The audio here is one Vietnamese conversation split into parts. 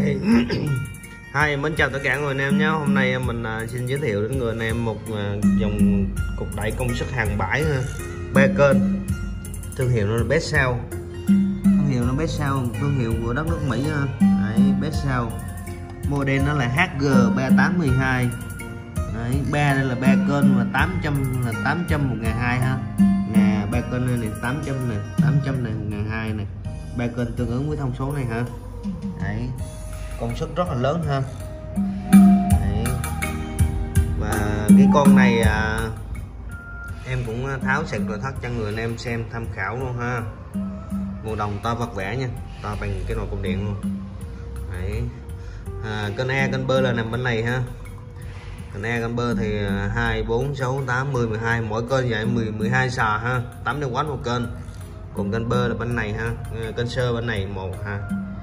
Hi, mến chào tất cả người anh em nhé. Hôm nay mình xin giới thiệu đến người anh em một dòng cục đẩy công suất hàng bãi ba kênh. Thương hiệu nó là Bestsound. Thương hiệu của đất nước Mỹ. Đấy, Bestsound. Model nó là HG3812. Đấy, 3 đây là 3 kênh và 800 là 800 1002 ha. Nè, 3 kênh này 800 này, 800 này 1002 này. 3 kênh tương ứng với thông số này ha. Đấy, công suất rất là lớn ha. Đấy. Và cái con này em cũng tháo sẹt nội thất cho người anh em xem tham khảo luôn ha. Màu đồng to vật vẽ nha, to bằng cái nồi cục điện luôn. Đấy. Kênh A kênh B là nằm bên này ha. Kênh A kênh B thì 2 4 6 8 10 12, mỗi kênh vậy 12 sò ha, 800W một kênh. Còn kênh B là bên này ha, kênh sơ bên này 1 ha,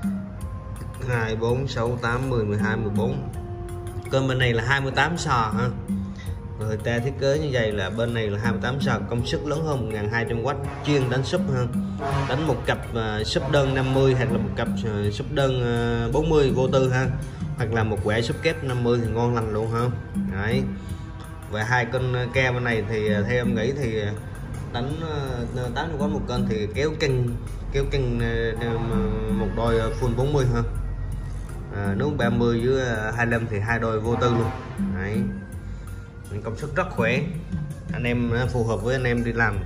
2 4 6 8 10 12 14. Kênh bên này là 28 sò ha. Người ta thiết kế như vậy là bên này là 28 sò, công suất lớn hơn 1200W, chuyên đánh súp ha. Đánh một cặp súp đơn 50 hoặc là một cặp súp đơn 40 vô tư ha, hoặc là một quẻ súp kép 50 thì ngon lành luôn ha. Đấy. Và hai kênh ke bên này thì theo em nghĩ thì đánh 80W một kênh thì kéo cân một đôi full 40 ha. Nếu 30 với 25 thì hai đôi vô tư luôn. Đấy. Công suất rất khỏe, anh em phù hợp với anh em đi làm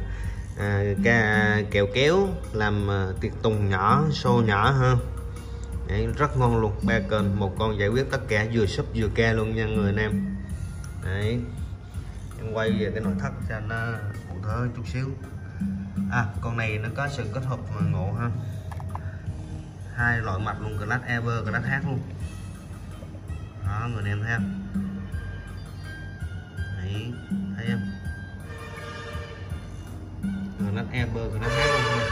kẹo kéo, làm tiệc tùng nhỏ, xô nhỏ ha. Đấy, rất ngon luôn. 3 kênh, một con giải quyết tất cả, vừa súp vừa ke luôn nha người anh em. Đấy, em quay về cái nội thất cho nó cụ thể chút xíu. Con này nó có sự kết hợp ngộ ha, hai loại mạch luôn, Class Ever, Class H luôn đó người anh em thấy không? Đấy, thấy không? Class Ever, Class H luôn ha.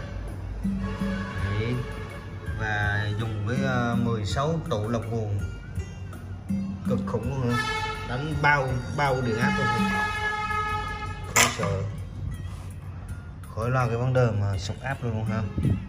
Đấy. Và dùng với 16 tụ lọc nguồn cực khủng luôn ha. Đánh bao điện áp luôn, khỏi sợ, khỏi lo cái vấn đề mà sốc áp luôn ha.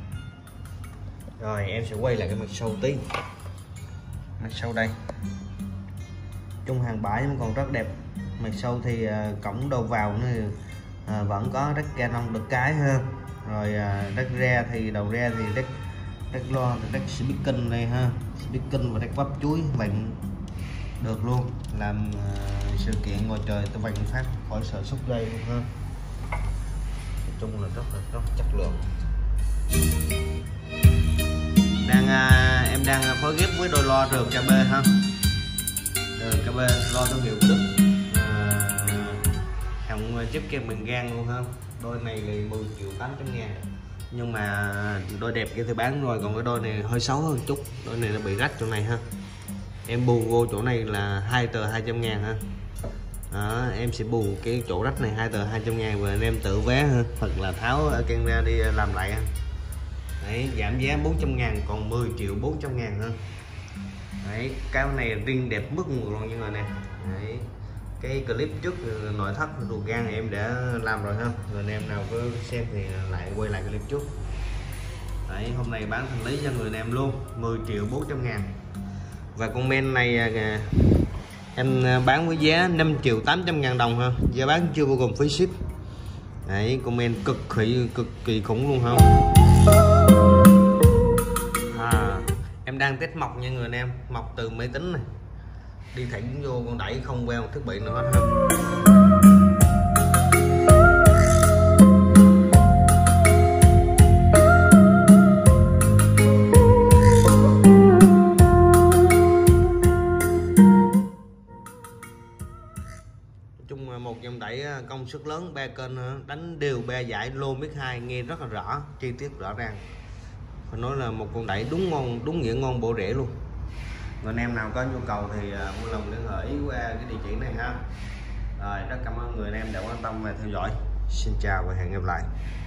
Rồi em sẽ quay lại cái mặt sau tí. Mặt sau đây chung hàng bãi còn rất đẹp. Mặt sau thì cổng đầu vào nó vẫn có đất canon được cái ha. Rồi đất re thì đầu re thì đất loa, đất speaking này ha, speaking và đất bắp chuối vặn được luôn, làm sự kiện ngoài trời tôi vặn phát khỏi sợ xúc dây luôn ha. Nói chung là rất chất lượng. Em đang phối ghép với đôi loa RKB ha, RKB loa thương hiệu Đức, hồng chip kem bằng gan luôn ha. Đôi này là 10.800.000, nhưng mà đôi đẹp kia thì bán rồi, còn cái đôi này hơi xấu hơn chút, đôi này nó bị rách chỗ này ha. Em bù vô chỗ này là 2 tờ 200.000 ha. Đó, em sẽ bù cái chỗ rách này 2 tờ 200.000 và anh em tự vé ha, hoặc là tháo can ra đi làm lại ha. Đấy, giảm giá 400.000 còn 10.400.000 ha. Đấy, cái này riêng đẹp mức một luôn như người này. Đấy, cái clip trước nội thất ruột gan này em đã làm rồi ha, người anh em nào có xem thì lại quay lại clip trước. Đấy, hôm nay bán thanh lý cho người anh em luôn 10.400.000. Và con men này em bán với giá 5.800.000 đồng ha, giá bán chưa bao gồm phí ship. Đấy, con men cực kỳ khủng luôn không. Em đang test mọc nha người anh em, mọc từ máy tính này đi thẳng vô con đẩy, không queo thiết bị nữa hết ha. Chung một dòng đẩy công suất lớn, 3 kênh đánh đều 3 dải lô mic 2, nghe rất là rõ, chi tiết rõ ràng. Phải nói là một con đẩy đúng nghĩa ngon bổ rẻ luôn. Người anh em nào có nhu cầu thì vui lòng liên hệ qua cái địa chỉ này ha. Rồi, rất cảm ơn người anh em đã quan tâm và theo dõi. Xin chào và hẹn gặp lại.